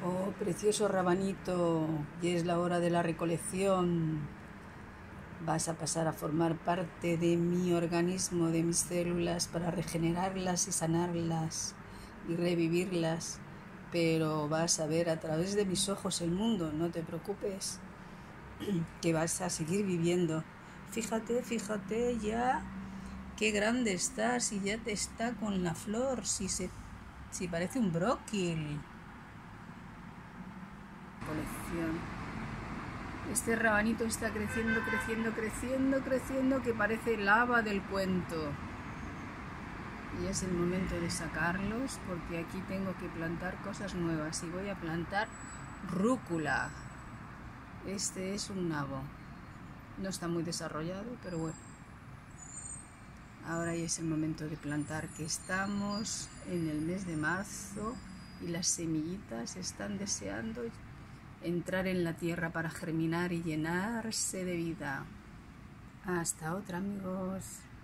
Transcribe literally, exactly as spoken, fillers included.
Oh, precioso rabanito, ya es la hora de la recolección. Vas a pasar a formar parte de mi organismo, de mis células, para regenerarlas y sanarlas y revivirlas. Pero vas a ver a través de mis ojos el mundo, no te preocupes, que vas a seguir viviendo. Fíjate, fíjate ya qué grande estás y ya te está con la flor, si, se, si parece un bróquil. Colección. Este rabanito está creciendo, creciendo, creciendo, creciendo, que parece lava del cuento. Y es el momento de sacarlos, porque aquí tengo que plantar cosas nuevas. Y voy a plantar rúcula. Este es un nabo. No está muy desarrollado, pero bueno. Ahora ya es el momento de plantar, que estamos en el mes de marzo y las semillitas están deseando entrar en la tierra para germinar y llenarse de vida. Hasta otra, amigos.